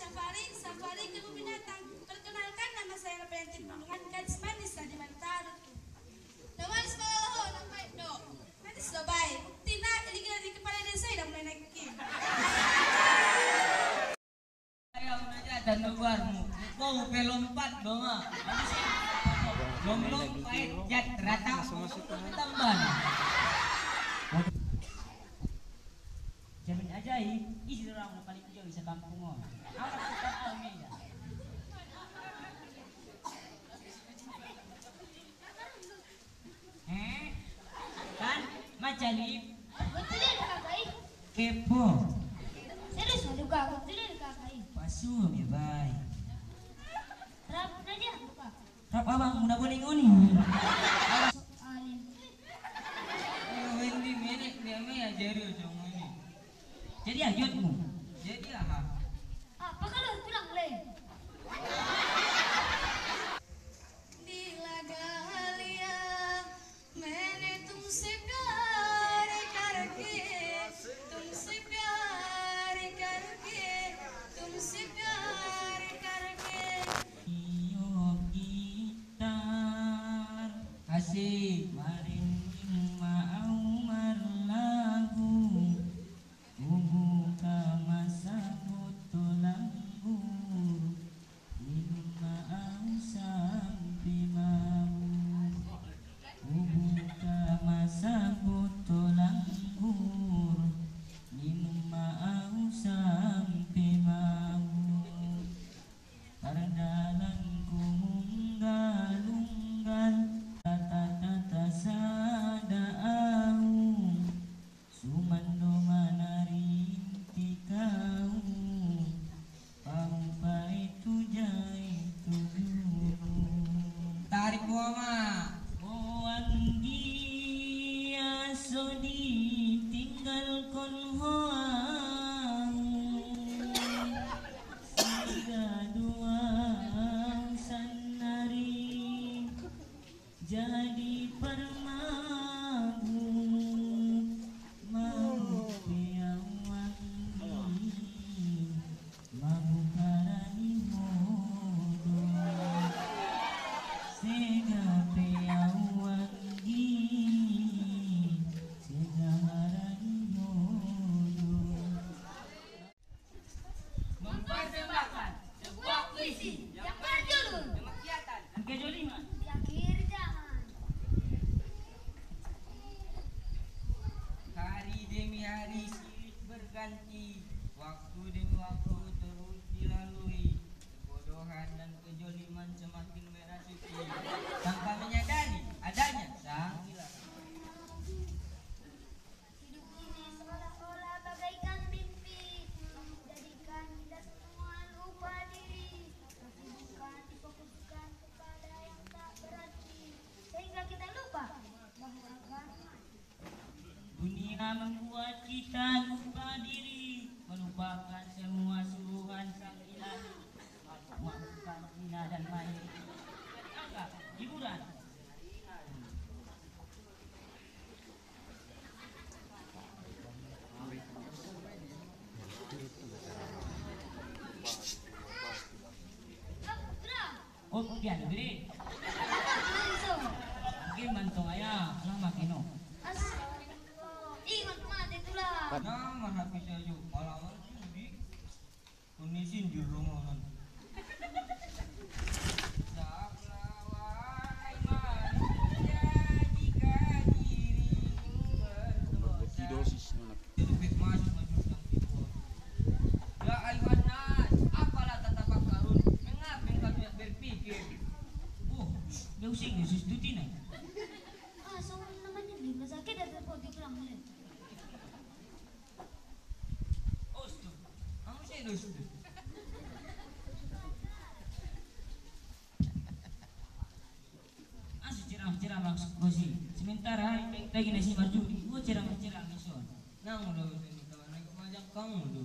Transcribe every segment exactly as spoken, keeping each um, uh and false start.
Safari, Safari kamu binatang. Perkenalkan nama saya Repentin Bulungan, gadis manis di Mantaro. Namanis malaho ng baik do. Manis do baik. Tina, iligala di kepala desa idang mulai naikin. Ayaw na dyan, dan lugarmu. Kau pelompat dong ah. Lom-lompait, jat rata, tamban. Jamin ajaib, isi orang yang paling jauh sa kampung mo. Awak kita kami ya. Eh, kan majalib. Betulin kakak. Kepo. Serius juga, betulin kakak. Pasum ya bay. Rap aja buka. Rap abang muna boleh ngoni. Soalin. Oh, hindi menek dia me ajari ujung ini. Jadi ajutmu. Jadi aha. Apa kalau bilang le? Dilaga halia, मैंने तुमसे प्यार करके, तुमसे प्यार करके, तुमसे प्यार करके. Iyo gitar kasih maring mau marlagu buka masa botolanggu minum mau sampai mau buka masa botolanggu minum mau sampai mau Pardalanku munggal-unggal tata-tata sada au sumando manarinti kau pampa itu jai itu tarik buama oh anggi asodi tinggal kon hoang tiga dua sanari jadi permabu mau piawangi mau karani modo sega piawangi sega harani modo mempersembahkan Sebuah puisi yang berjudul kemaksiatan dan kezaliman. Di akhir zaman. Hari demi hari silih berganti, waktu demi waktu terus dilalui, kebodohan dan kejoliman semakin merasuki, tanpa menyadari adanya sang hilang. Hidup ini seolah-olah bagaikan mimpi, menjadikan kita semua lupa diri, kesibukan difokuskan kepada yang tak berarti, sehingga kita lupa bahwa agama. Dunia membuat kita lupa diri, melupakan semua suruhan sang ilahi, melakukan zina dan main. Anggap hiburan. Ah, Putra, Oh, pian beri. langsung. Mungkin mantong ayah, lama kino. Astagfirullah. Ingat mati tulah. Nah, mana bisa yuk malaman sudi. Kunisin di rumah kan. Ya ayuhan nas, apalah tatafakkarun? Mengapa engkau tidak berpikir? Oh, pusing ya sus dutin eh. Ah, soal namanya beli sakit dari podi pulang mulai. Oh, stu. Kamu sih lu stu. Asyik cerah-cerah maksud gue sih. Sementara lagi nasi marjudi, gue cerah-cerah mison. Nang lo ini kawan naik pajak kamu lo.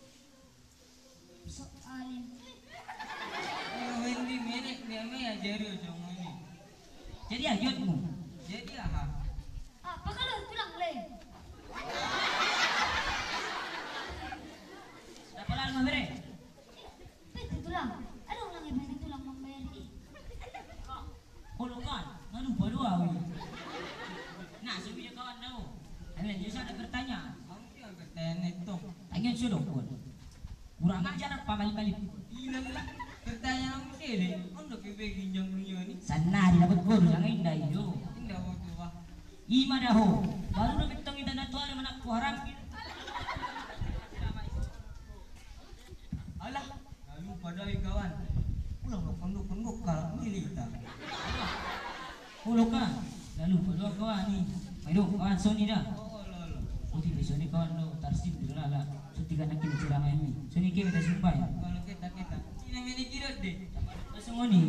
Soalin. Oh, Wendy menek dia me ajari ujung ini. Jadi ajutmu. Jadi aha. Apa kalau pulang le? Dapat lama bere. tulang. Ada orang yang banyak tulang membayar ini. Kalau kan, nggak lupa doa. Wi. Nah, sebenarnya kawan tahu. Ada yang ada bertanya. Kamu jangan bertanya itu. Tanya sudah pun. Kurang ajar apa kali-kali. Hilang lah. Pertanyaan kamu sih deh. Anda kebek ginjang dunia ni. Sana di dapat guru yang indah itu. Tidak mau coba. Ima daho. Baru nak betong kita nak tuan mana ku haram. Alah, lalu pada kawan. Pulang lo konduk-konduk kalau milita. Pulau kan. Lalu pada kawan ni. Ayo kawan Sony dah. Oh, lo lo. Putih besok ni kawan lo tarsip dulu lah. Setiap nak kini ceramah ini. Sony kita dah sumpah ya. Kalau kita kita, ini milik kirot deh. Semua ni.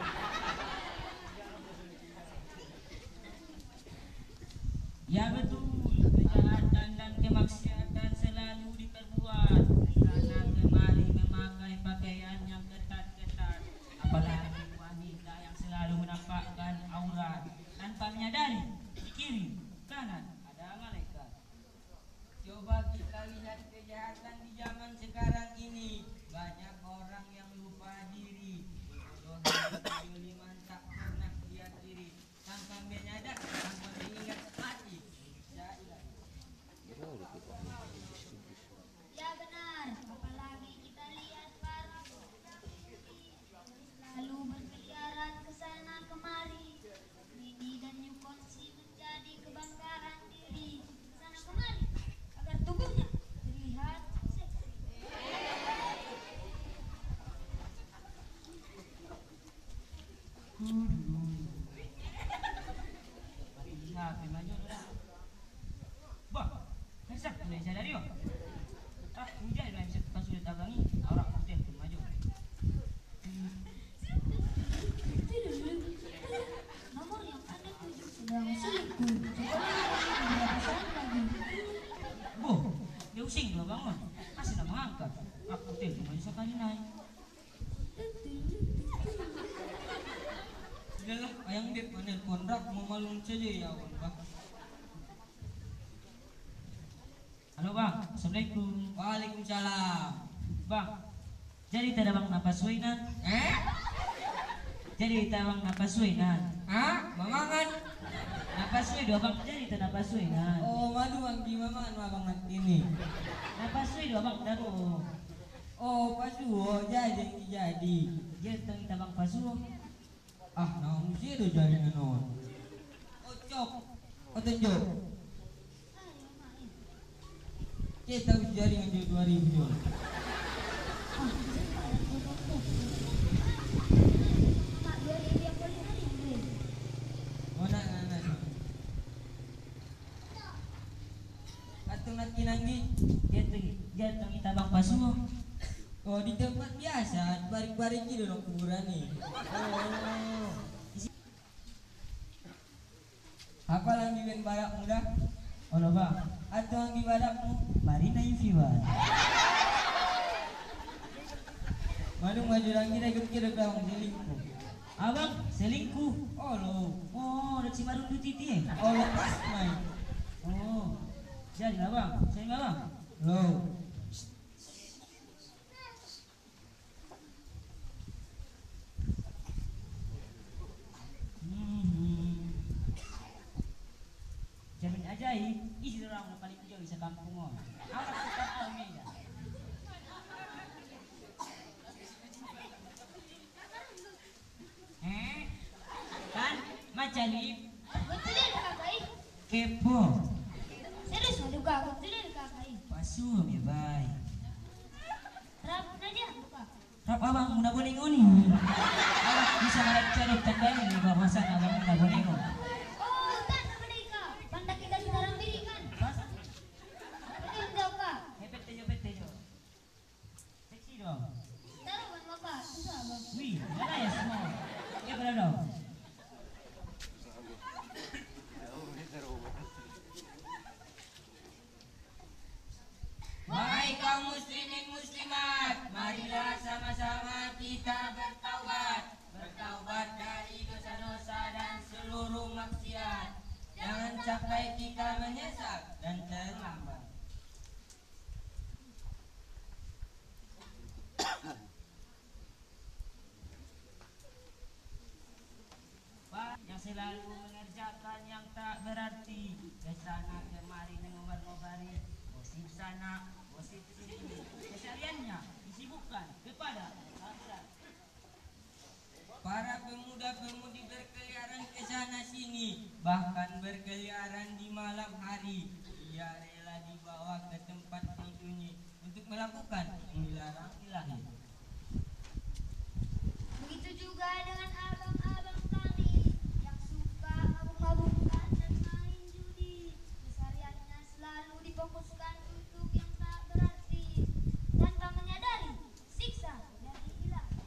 Ya betul, kejahatan dan kemaksiatan selalu diperbuat. Karena kemari memakai pakaian yang ketat-ketat. Apalagi wanita yang selalu menampakkan aurat tanpa menyadari di kiri, kanan ada malaikat. Coba kita lihat kejahatan di zaman sekarang ini. Banyak orang yang lupa diri. Bodohan kejoliman tak pernah lihat diri. Tanpa menyadar, tanpa mengingat mati. Ya benar, apalagi kita lihat para pemuda mimpi lalu berkeliaran ke sana kemari. Mini dan Yukonsi menjadi kebanggaan diri sana kemari agar tubuhnya terlihat seksi. Nah, maju dah. Bah, besar tu saya dari yo. Ah, hujan dah bisa pas sudah tabangi. Orang putih tu maju. Nomor yang Anda tuju sedang selingkuh. Coba berapa saat lagi? Boh, dia using dua bangun. Masih nak mengangkat. Ah, putih tu maju sekali naik. Sudahlah, ayang beb panel kontrak mau malum saja ya kawan. Bah. Halo bang, assalamualaikum. Waalaikumsalam. Bang, jadi tak ada bang napas suinan. Eh? Jadi tak bang napas suinan. Ah, mamangan. Napas sui dua bang jadi tak napas suinan. Oh, madu ang di mamangan mabangan ini. Napas sui dua bang taruh. Oh, pasuo jadi jadi. Jadi tang kita bang pasuh. Ah, naon sih do jadi naon. Ocok. Otenjok. Kita jadi ngambil dua ribu. Mak dua ribu yang boleh hari ini. Mana mana. Atung nak kinanggi. Jadi jadi tang kita bang pasuh. Oh, di tempat biasa, barik-barik gitu dong kuburan nih. Oh. Apa lagi ben barak muda? Ono bang, Atau ang di barakmu? Marina Infiwan. Manu maju lagi dah kira kau selingkuh. Abang selingkuh. Oh lo, Oh, ada Cimarun tu titi eh. oh lepas main. Oh, jadi lah bang, saya nggak bang. Lo, Hmm. Jamin ajaib, isi orang yang paling jauh bisa kampung oh. Awak suka tahu ni dah. Eh, kan macam ni Betulin kakak. kepo. Serius mau duka, betulin kakak. Pasuh ya baik. Rapun aja duka. Rap abang muna boleh ngoni. Awak bisa naik cari tanda ini bahwasan abang muna boleh ngoni. Oh, tak nama mereka. Pandai kita sekarang diri kan. Pas, Betul enggak kak? hepet tejo, hepet tejo. Seksi dong. Taruh ban bapak. Susah bang. Wih, mana ya semua? Ya berada. wahai kaum muslimin muslimat, marilah sama-sama kita bertaubat, bertaubat dari dosa-dosa dan seluruh maksiat. Jangan sampai kita menyesal dan terlambat. selalu mengerjakan yang tak berarti. Kesana kemari mengobar-ngobari, gosip sana, gosip sini. Kesehariannya disibukkan kepada akhirat. Para pemuda-pemudi berkeliaran ke sana sini, bahkan berkeliaran di malam hari. Ia rela dibawa ke tempat yang sunyi untuk melakukan dilarang ilahi. Begitu juga dengan abang-abang kami yang suka mabuk-mabukan dan main judi. Kesehariannya selalu difokuskan untuk yang tak berarti, tanpa menyadari siksa dari ilahi.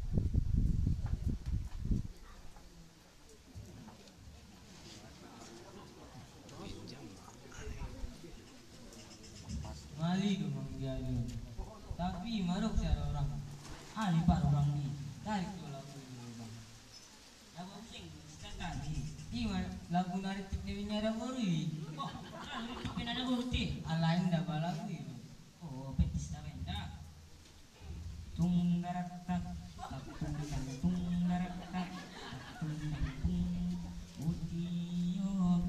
Mali gemang diadu, tapi maruk cara orang. Ali par orang ni, tarik tu lagu ni bang. Lagu sing sekali. Iman lagu narik tiknya nyara bori. Oh, kan itu pinana bukti. Alain dah balagu itu. Oh, petis na benda. Tunggaratak, takungan tunggaratak, tunggaratung, utiyog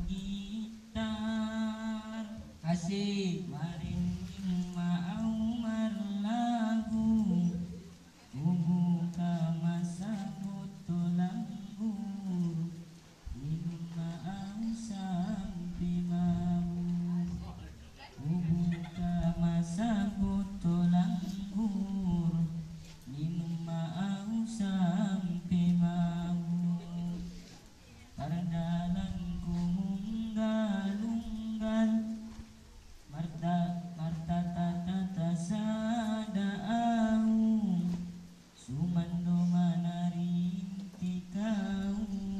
gitar. Asik. Maring maaw marlagu, bubuka masabot tulanggur, minum maaw sampai mau, bubuka masabot tulanggur, minum maaw sampai mau. Pardalanku munggal-unggal, Marta Marta tata tasadaaw, sumando manarinti kau,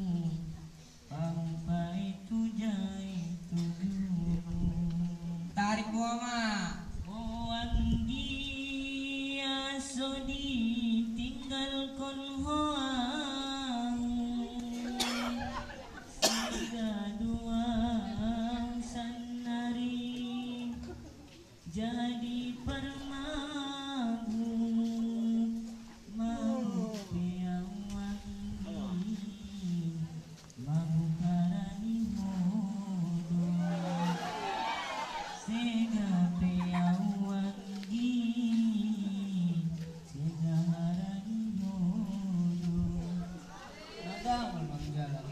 pampai tujay tujuru. Tarik buama. Oh anggi asodi tinggal kon hoang, siga dua sanari jadi permabu, mau piawangi, mau karani modo, sega piawangi, sega harani modo. Ada memang jalan.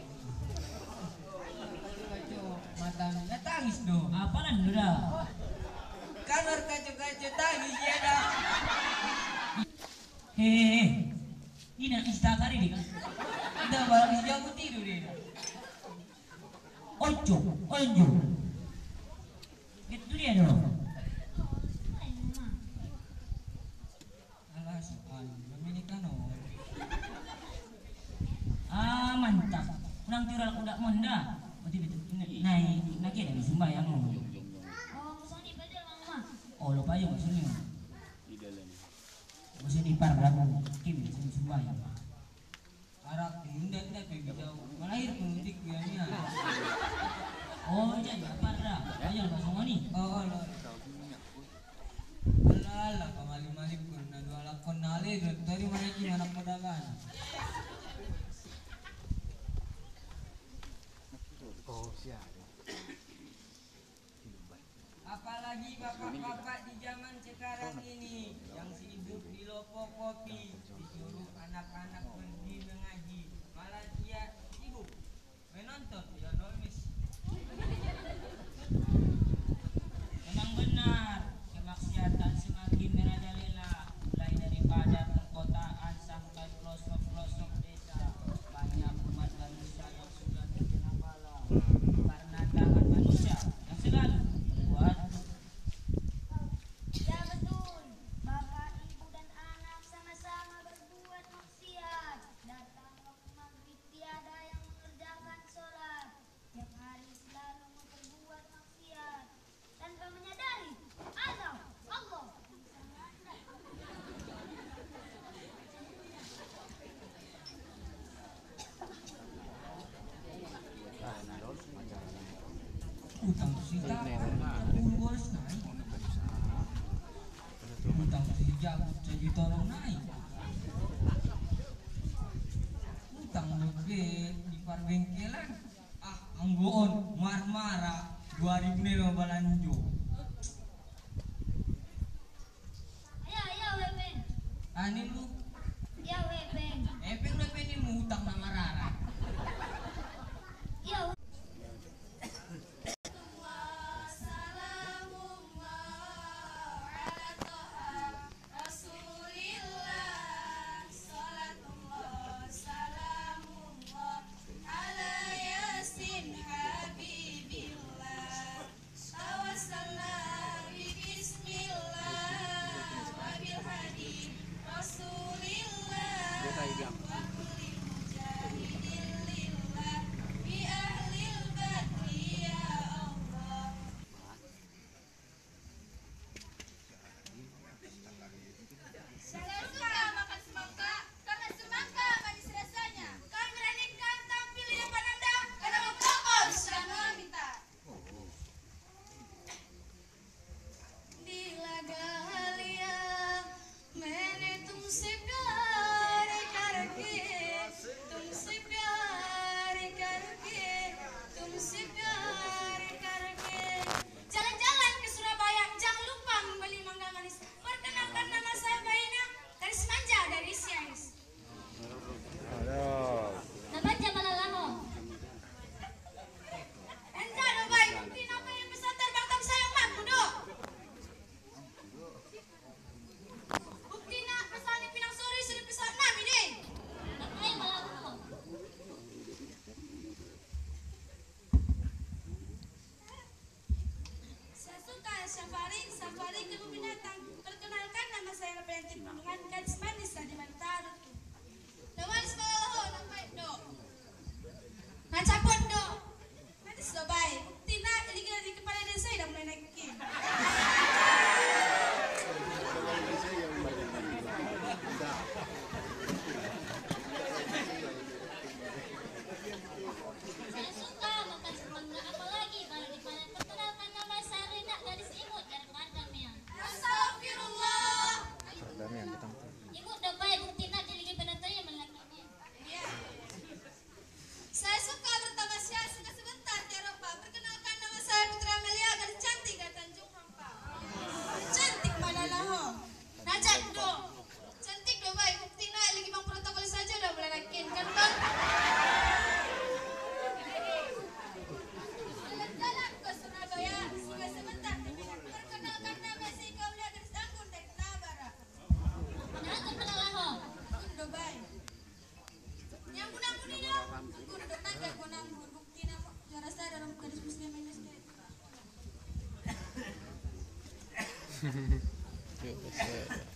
Kaco mata natangis do. Apa nan dura? Kanor kaco-kaco tangis ya dah. Hehehe, ini nak istakari ni kan? Dah balang sejauh aku tidur dia. Ojo, ojo. Itu dia dong. Alah soal memilih kanor. Ah mantap. Kurang tiral udah monda. Betul betul. Naik, naik ada di sembahyang. Oh, musoni pada mama. Oh lupa aja maksudnya. Maksudnya par lagu kim di sembahyang. Arak indah-indah pergi jauh. Malahir pemudik ya ni. Oh jadi apa dah? Ayo langsung ni. Oh, oh, lo. Alah, alah, kamali-mali pun na dua lakon nali dari mana ni anak pedagang. Apalagi bapak-bapak di zaman sekarang ini yang sibuk di lopo kopi, disuruh anak-anak pergi mengaji, malah dia sibuk menonton Lionel Messi. Memang benar, kemaksiatan semakin merajalela, mulai daripada perkotaan sampai pelosok-pelosok desa. Banyak umat manusia yang sudah terkena bala karena tangan manusia yang selalu membuat. Ya betul, bapak, ibu dan anak sama-sama berbuat maksiat. Datang waktu maghrib tiada yang mengerjakan sholat. Tiap hari selalu memperbuat maksiat tanpa menyadari azab Allah. Utang sita, puluh harus naik. Utang sejak sejuta orang naik. Utang lebih di parbe bengkelan. Ah, anggoon marmara dua ribu lima balanjo. Ayo, ayo, Wepeng. Ani lu, Ya, Wepeng. epeng lu epeng ini mau hutang nama Rara. Ya, Saya suka makan semangka karena semangka manis rasanya. Kami beranikan tampil di depan Anda karena Bapak sudah meminta. Di laga halia मैंने तुमसे प्यार करके तुमसे प्यार करके तुमसे प्यार करके jalan-jalan ke Surabaya jangan lupa membeli mangga manis. Perkenalkan nama saya Baina dari Semanja dari Siais. Nabaca malalaho. Anda do baik bukti apa yang bisa terbang tak sayang mak kudo. Bukti nak pesan pinang sore sudah bisa nami deh. Nakai malalaho. Saya suka safari, safari kebun binatang. Perkenalkan nama saya Repentin Pegunungan Gadis Manis dari Mantaro. Nawalis malaho ng baik do. Ngacapot do. Manis do baik. Bukti na iligay di kepala desa dah mulai naikin. Saya suka makan semangka apalagi kalau dipanen. Perkenalkan nama saya Rina gadis imut dari Pardamian. Astagfirullah. Imut dah baik bukti nak jadi penatanya melakinya. Iya. Saya suka bertamasya suka sebentar di Eropa. Perkenalkan nama saya Putra Amelia gadis cantik dari Tanjung Hampa. Cantik malalaho. Najat do. Cantik do baik. Bukti na lagi bang protokol saja udah mulai nakin kan bang. Jalan-jalan ke Surabaya suka sebentar di Medan. Perkenalkan nama saya Kaulia gadis anggun dari Tabara. Nakal malalaho. Kundo baik. Yang kunang ini dong. Kundo naga kunang bukti na cara saya dalam gadis muslim ini sedikit.